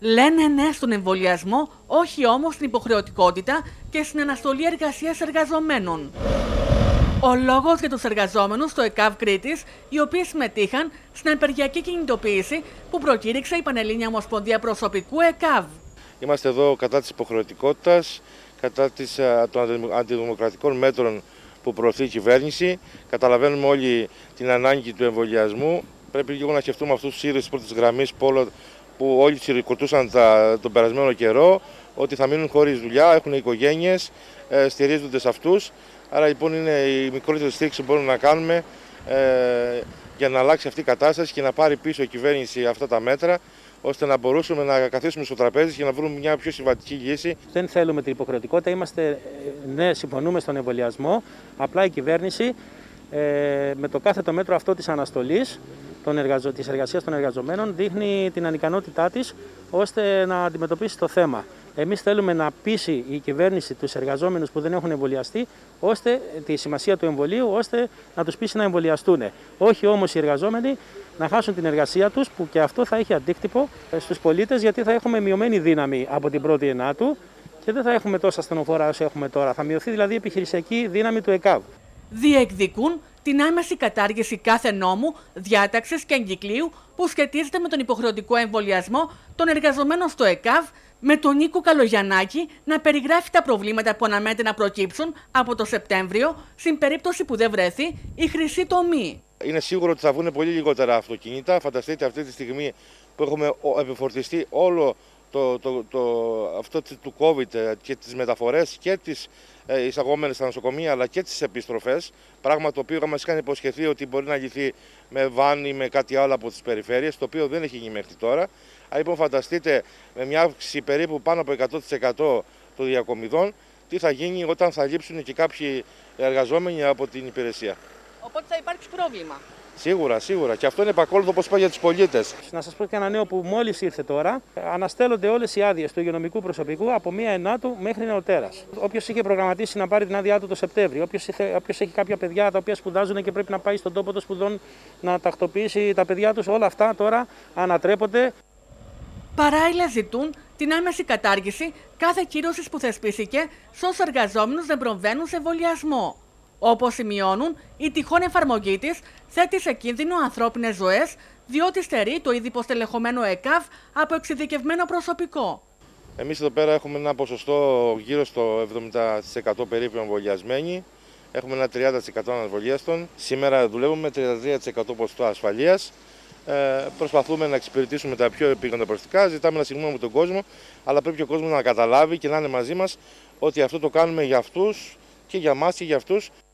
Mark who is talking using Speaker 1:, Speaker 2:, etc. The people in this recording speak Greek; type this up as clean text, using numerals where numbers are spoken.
Speaker 1: Λένε ναι στον εμβολιασμό, όχι όμως στην υποχρεωτικότητα και στην αναστολή εργασίας εργαζομένων. Ο λόγος για τους εργαζόμενους στο ΕΚΑΒ Κρήτης, οι οποίοι συμμετείχαν στην απεργιακή κινητοποίηση που προκήρυξε η Πανελλήνια Ομοσπονδία Προσωπικού ΕΚΑΒ.
Speaker 2: Είμαστε εδώ κατά της υποχρεωτικότητας, κατά των αντιδημοκρατικών μέτρων που προωθεί η κυβέρνηση. Καταλαβαίνουμε όλοι την ανάγκη του εμβολιασμού. Πρέπει λίγο να σκεφτούμε αυτούς τους ήρωες της πρώτης γραμμής που όλοι συρρικωτούσαν τον περασμένο καιρό, ότι θα μείνουν χωρίς δουλειά, έχουν οικογένειες, στηρίζονται σε αυτούς. Άρα λοιπόν είναι η μικρότερη στήριξη που μπορούμε να κάνουμε για να αλλάξει αυτή η κατάσταση και να πάρει πίσω η κυβέρνηση αυτά τα μέτρα, ώστε να μπορούσαμε να καθίσουμε στο τραπέζι και να βρούμε μια πιο συμβατική λύση.
Speaker 3: Δεν θέλουμε την υποχρεωτικότητα, ναι, συμφωνούμε στον εμβολιασμό, απλά η κυβέρνηση με το κάθετο μέτρο αυτό της αναστολής της εργασίας των εργαζομένων δείχνει την ανικανότητά της ώστε να αντιμετωπίσει το θέμα. Εμείς θέλουμε να πείσει η κυβέρνηση τους εργαζόμενους που δεν έχουν εμβολιαστεί ώστε τη σημασία του εμβολίου, ώστε να τους πείσει να εμβολιαστούν. Όχι όμως οι εργαζόμενοι να χάσουν την εργασία τους, που και αυτό θα έχει αντίκτυπο στους πολίτες, γιατί θα έχουμε μειωμένη δύναμη από την 1η Ενάτου και δεν θα έχουμε τόσα στενοφόρα όσο έχουμε τώρα. Θα μειωθεί δηλαδή η επιχειρησιακή δύναμη του ΕΚΑΒ.
Speaker 1: Διεκδικούν την άμεση κατάργηση κάθε νόμου, διάταξης και εγκυκλίου που σχετίζεται με τον υποχρεωτικό εμβολιασμό των εργαζομένων στο ΕΚΑΒ, με τον Νίκο Καλογιαννάκη να περιγράφει τα προβλήματα που αναμένεται να προκύψουν από το Σεπτέμβριο, στην περίπτωση που δεν βρεθεί η χρυσή τομή.
Speaker 2: Είναι σίγουρο ότι θα βγουν πολύ λιγότερα αυτοκίνητα. Φανταστείτε αυτή τη στιγμή που έχουμε επιφορτιστεί όλο αυτό του COVID και τις μεταφορές και τις εισαγόμενες στα νοσοκομεία, αλλά και τις επιστροφές, πράγμα το οποίο μας είχαν υποσχεθεί ότι μπορεί να λυθεί με βαν ή με κάτι άλλο από τις περιφέρειες, το οποίο δεν έχει γίνει μέχρι τώρα. Αν λοιπόν φανταστείτε με μια αύξηση περίπου πάνω από 100% των διακομιδών, τι θα γίνει όταν θα λείψουν και κάποιοι εργαζόμενοι από την υπηρεσία.
Speaker 1: Οπότε θα υπάρξει πρόβλημα.
Speaker 2: Σίγουρα. Και αυτό είναι επακόλουθο, όπως είπα, για τους πολίτες.
Speaker 3: Να σας πω και ένα νέο που μόλις ήρθε τώρα. Αναστέλλονται όλες οι άδειες του υγειονομικού προσωπικού από 1 Ενάτου μέχρι νεοτέρας. Όποιος είχε προγραμματίσει να πάρει την άδειά του το Σεπτέμβριο, όποιος έχει κάποια παιδιά τα οποία σπουδάζουν και πρέπει να πάει στον τόπο των σπουδών να τακτοποιήσει τα παιδιά τους, όλα αυτά τώρα ανατρέπονται.
Speaker 1: Παράλληλα ζητούν την άμεση κατάργηση κάθε κύρωσης που θεσπίστηκε σε όσους εργαζόμενους δεν προβαίνουν σε εμβολιασμό. Όπως σημειώνουν, η τυχόν εφαρμογή της θέτει σε κίνδυνο ανθρώπινες ζωές, διότι στερεί το ήδη υποστελεχωμένο ΕΚΑΒ από εξειδικευμένο προσωπικό.
Speaker 2: Εμείς εδώ πέρα έχουμε ένα ποσοστό γύρω στο 70% περίπου εμβολιασμένοι. Έχουμε ένα 30% ανεμβολίαστων. Σήμερα δουλεύουμε με 33% ποσοστό ασφαλείας. Προσπαθούμε να εξυπηρετήσουμε τα πιο επίγοντα προστικά. Ζητάμε να συγγνώμη τον κόσμο, αλλά πρέπει και ο κόσμος να καταλάβει και να είναι μαζί μας ότι αυτό το κάνουμε για αυτούς και για μας και για αυτούς.